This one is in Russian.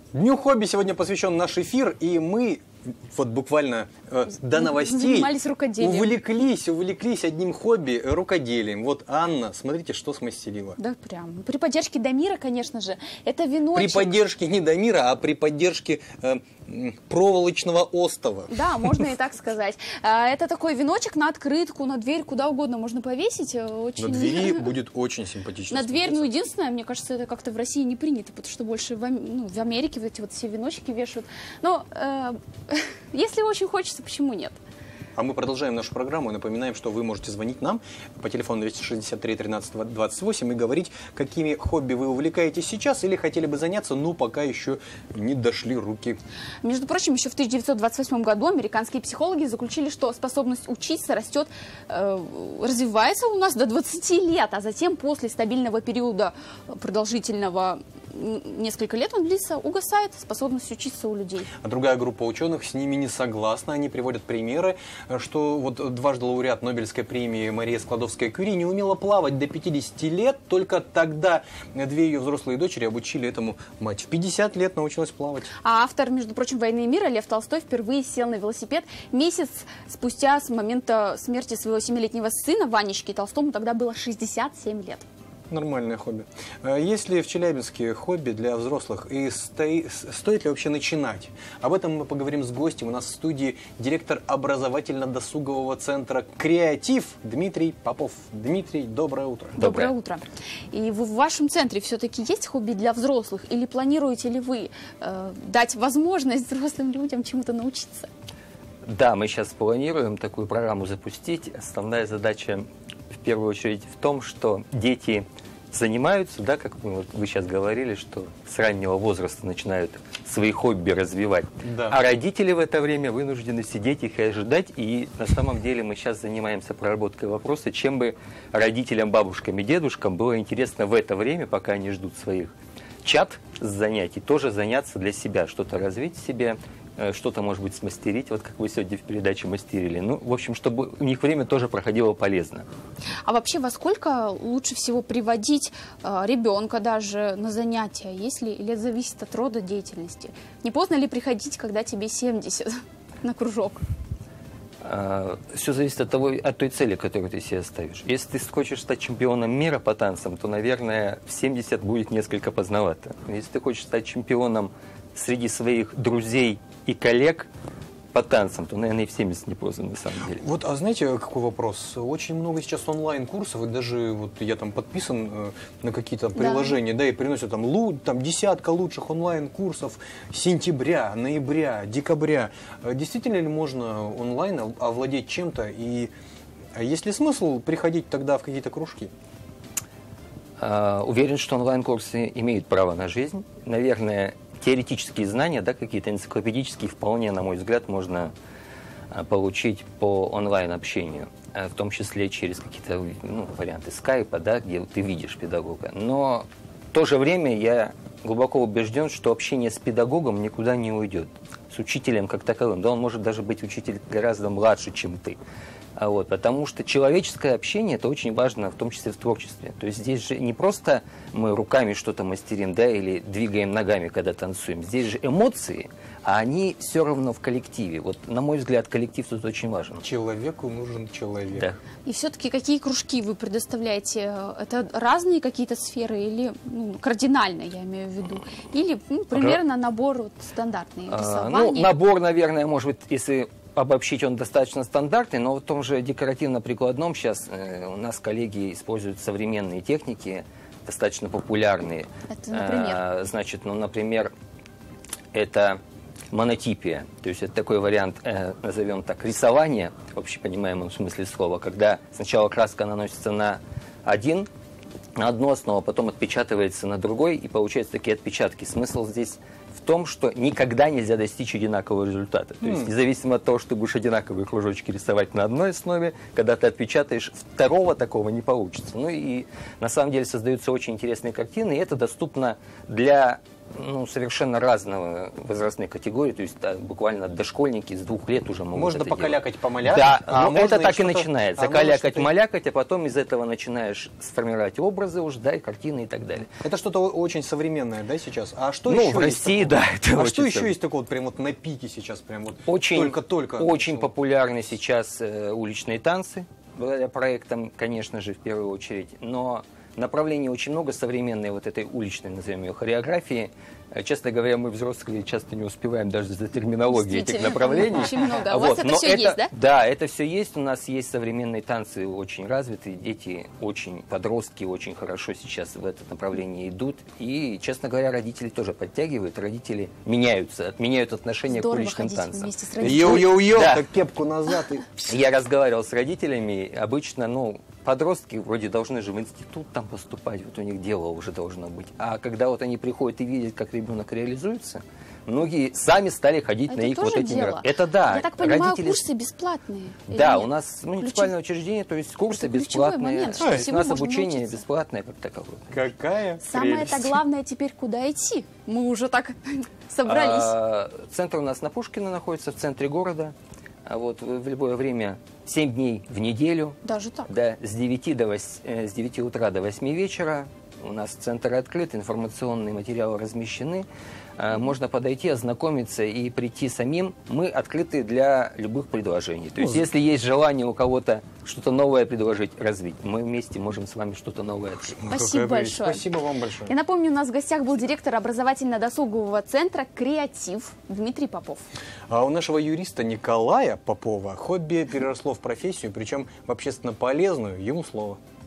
Дню хобби сегодня посвящен наш эфир, и мы вот буквально до новостей увлеклись одним хобби — рукоделием. Вот Анна, смотрите, что смастерила. Да, прям. При поддержке Дамира, конечно же, это веночек. При поддержке не Дамира, а при поддержке проволочного остова. Да, можно и так сказать. Это такой веночек на открытку, на дверь, куда угодно можно повесить. Очень... На двери будет очень симпатично. На дверь, ну, единственное, мне кажется, это как-то в России не принято, потому что больше в Америке вот эти вот все веночки вешают. Но если очень хочется, почему нет? А мы продолжаем нашу программу и напоминаем, что вы можете звонить нам по телефону 263 13 28 и говорить, какими хобби вы увлекаетесь сейчас или хотели бы заняться, но пока еще не дошли руки. Между прочим, еще в 1928 году американские психологи заключили, что способность учиться растет, развивается у нас до 20 лет, а затем после стабильного периода продолжительного, несколько лет он длится, угасает способность учиться у людей. А другая группа ученых с ними не согласна. Они приводят примеры, что вот дважды лауреат Нобелевской премии Мария Складовская-Кюри не умела плавать до 50 лет. Только тогда две ее взрослые дочери обучили этому мать. В 50 лет научилась плавать. А автор, между прочим, «Войны и мира» Лев Толстой впервые сел на велосипед месяц спустя с момента смерти своего 7-летнего сына Ванечки. Толстому тогда было 67 лет. Нормальное хобби. Есть ли в Челябинске хобби для взрослых и стоит ли вообще начинать? Об этом мы поговорим с гостем. У нас в студии директор образовательно-досугового центра «Креатив» Дмитрий Попов. Дмитрий, доброе утро. Доброе утро. И в вашем центре все-таки есть хобби для взрослых? Или планируете ли вы дать возможность взрослым людям чему-то научиться? Да, мы сейчас планируем такую программу запустить. Основная задача в первую очередь в том, что дети занимаются, да, как вы сейчас говорили, что с раннего возраста начинают свои хобби развивать, да. А родители в это время вынуждены сидеть их и ожидать. И на самом деле мы сейчас занимаемся проработкой вопроса, чем бы родителям, бабушкам и дедушкам было интересно в это время, пока они ждут своих чад с занятий, тоже заняться для себя, что-то развить в себе, что-то, может быть, смастерить, вот как вы сегодня в передаче мастерили. Ну, в общем, чтобы у них время тоже проходило полезно. А вообще, во сколько лучше всего приводить ребенка даже на занятия, если или это зависит от рода деятельности? Не поздно ли приходить, когда тебе 70 на кружок? Все зависит от того, от той цели, которую ты себе ставишь. Если ты хочешь стать чемпионом мира по танцам, то, наверное, в 70 будет несколько поздновато. Если ты хочешь стать чемпионом среди своих друзей и коллег по танцам, то, наверное, и в 70 не поздно, на самом деле. Вот, а знаете, какой вопрос? Очень много сейчас онлайн-курсов, и даже вот я там подписан на какие-то приложения, да, и приносят там десятка лучших онлайн-курсов сентября, ноября, декабря. Действительно ли можно онлайн овладеть чем-то? И есть ли смысл приходить тогда в какие-то кружки? Уверен, что онлайн-курсы имеют право на жизнь. Наверное, теоретические знания, да, какие-то энциклопедические, вполне, на мой взгляд, можно получить по онлайн-общению, в том числе через какие-то варианты скайпа, да, где ты видишь педагога. Но в то же время я глубоко убежден, что общение с педагогом никуда не уйдет, с учителем как таковым. Да, он может даже быть учитель гораздо младше, чем ты. Вот, потому что человеческое общение – это очень важно, в том числе в творчестве. То есть здесь же не просто мы руками что-то мастерим, да, или двигаем ногами, когда танцуем. Здесь же эмоции, а они все равно в коллективе. Вот, на мой взгляд, коллектив тут очень важен. Человеку нужен человек. Да. И все-таки какие кружки вы предоставляете? Это разные какие-то сферы или кардинально, я имею в виду? Или примерно набор стандартный рисование? Набор, наверное, может быть, если обобщить, он достаточно стандартный, но в том же декоративно-прикладном сейчас у нас коллеги используют современные техники, достаточно популярные. Это, например? Значит, например, это монотипия. То есть это такой вариант, назовем так, рисования, в общепонимаемом смысле слова, когда сначала краска наносится на одну основу, потом отпечатывается на другой, и получаются такие отпечатки. Смысл здесь в том, что никогда нельзя достичь одинакового результата. То есть независимо от того, что ты будешь одинаковые кружочки рисовать на одной основе, когда ты отпечатаешь, второго такого не получится. Ну и на самом деле создаются очень интересные картины, и это доступно для ну, совершенно разного возрастной категории, то есть буквально дошкольники с 2 лет уже могут Можно это покалякать, делать. помалякать? Да, а это так и что-то- начинается. можно Калякать, что-то- малякать, а потом из этого начинаешь сформировать образы уже, да, и картины и так далее. Это что-то очень современное, да, сейчас? А что Ну, еще в есть России, такого? да, это А очень что еще современно. есть такого вот прям вот на пике сейчас? Прям вот Очень, только-только очень начало? популярны сейчас уличные танцы, благодаря проектам, конечно же, в первую очередь. Но направлений очень много современной вот этой уличной, назовем ее, хореографии. Честно говоря, мы, взрослые, часто не успеваем даже за терминологией этих Действительно, направлений. очень много. А у вас это но всё есть, да? Да, это все есть. У нас есть современные танцы очень развитые. Дети очень, подростки очень хорошо сейчас в это направление идут. И, честно говоря, родители тоже подтягивают. Родители меняются, меняют отношение Здорово к уличным ходить танцам. вместе с родителями. Йоу-йоу-йоу, Да. так кепку назад. И... Я разговаривал с родителями, обычно, ну, подростки вроде должны же в институт там поступать, вот у них дело уже должно быть. А когда вот они приходят и видят, как ребенок реализуется, многие сами стали ходить на Это их вот тоже эти дело. мероприятия. Это да. Я так понимаю, родители... курсы бесплатные? или Да, нет? у нас муниципальное учреждение, то есть курсы Это ключевой бесплатные. момент, что То есть у всему нас можно обучение научиться. бесплатное как таковое. Какая Самое-то прелесть. главное теперь куда идти. Мы уже так собрались. Центр у нас на Пушкина находится, в центре города. А вот в любое время, 7 дней в неделю, Даже так. да, с 9 утра до 8 вечера. У нас центр открыт, информационные материалы размещены. Можно подойти, ознакомиться и прийти самим. Мы открыты для любых предложений. То есть, если есть желание у кого-то что-то новое предложить, развить, мы вместе можем с вами что-то новое открыть. Какая Спасибо прелесть. большое. Спасибо вам большое. Я напомню, у нас в гостях был директор образовательно-досугового центра «Креатив» Дмитрий Попов. А у нашего юриста Николая Попова хобби переросло в профессию, причем в общественно полезную. Ему слово.